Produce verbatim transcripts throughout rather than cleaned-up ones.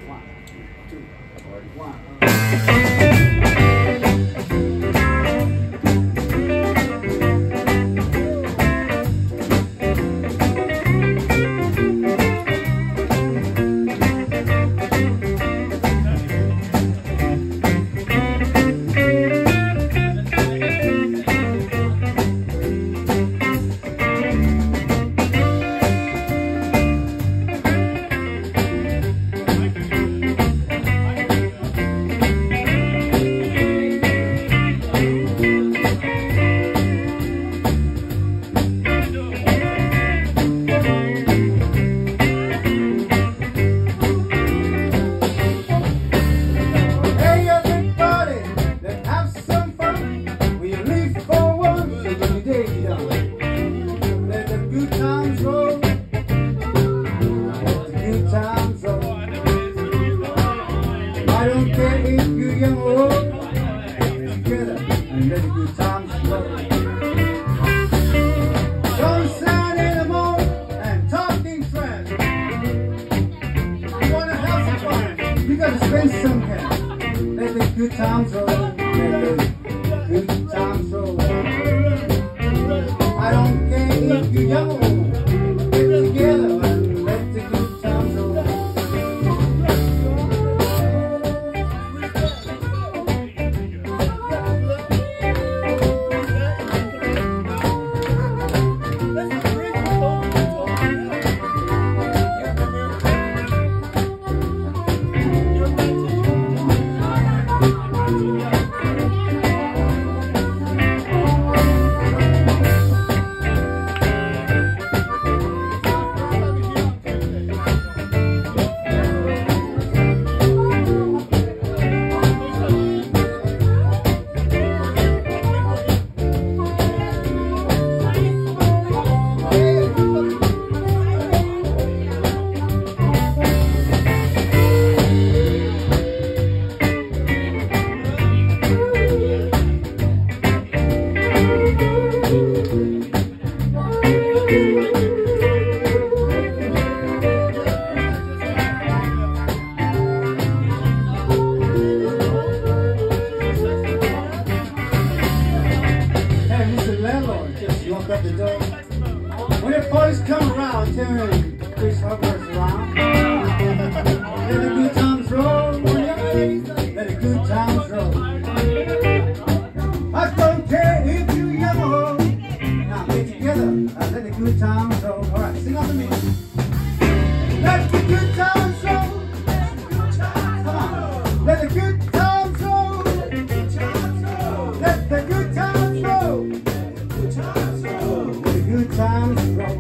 One, two, one. I don't care if you're young or old, together and let the good times roll. Don't stand anymore and talking trash. You wanna have some fun, you gotta spend some cash. Let the good times roll, let the good times roll. I don't care if you're young or old, get together and let the good times roll. Just lock up the door. When the boys come around, tell me Chris Harper's around. Let the good times roll, let the good times roll. I don't care if you're young or old. Now get together and let the good times roll. All right, sing after me. Let the good times roll. Come on, let the good times roll. Let the good times roll. Good times roll.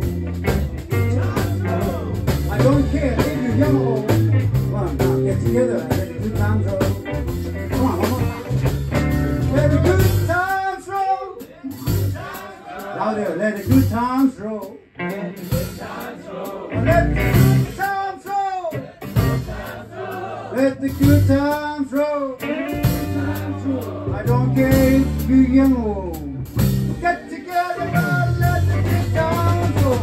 I don't care if you're young or old. Come on, now get together and let the good times roll. Come on, come on. Let the good times roll. Louder, let the good times roll. Let the good times roll. Let the good times roll. Let the good times roll. I don't care if you're young or old. Get together and let the good times roll.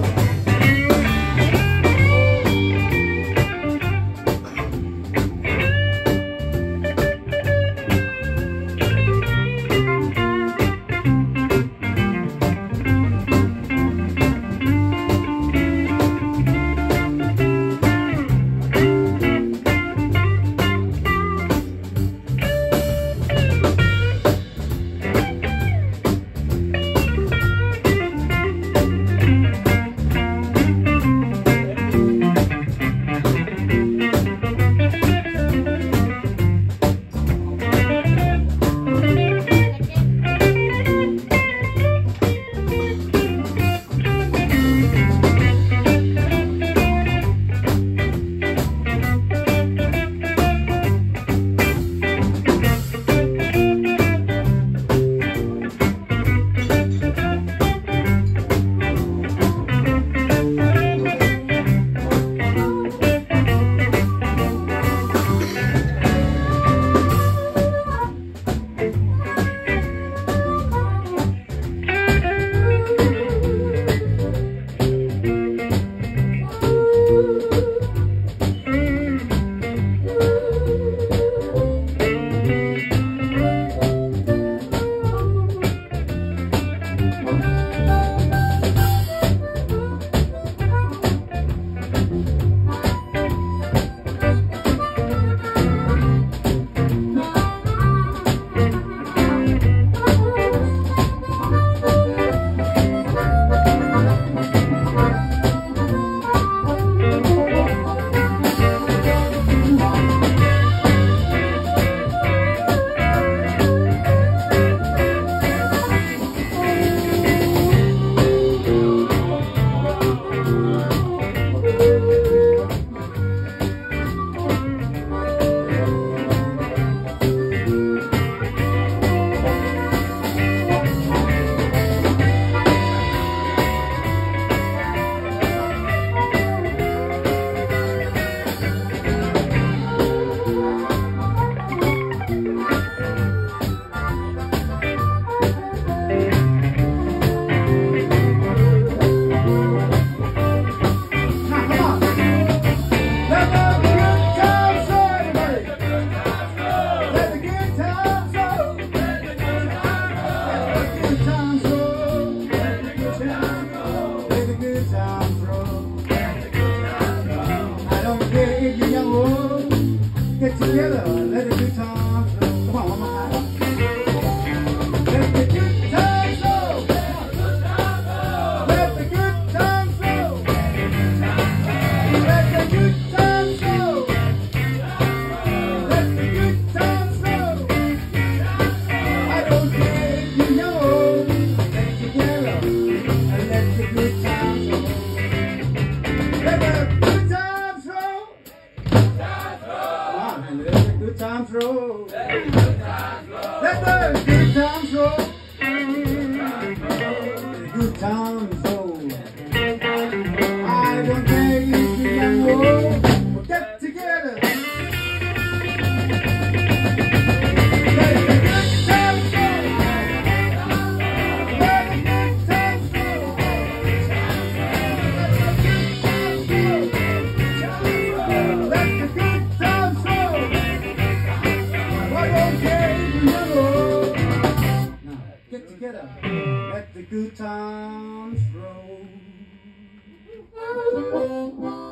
let the good times roll. Let the good times roll. Let the good times roll. Let the good times roll. I don't care if you're young or old. We'll get together. Let the good times roll. Let the good times roll. Let the good times roll. I don't care if you're young or old. Now, get together. Let the good times roll.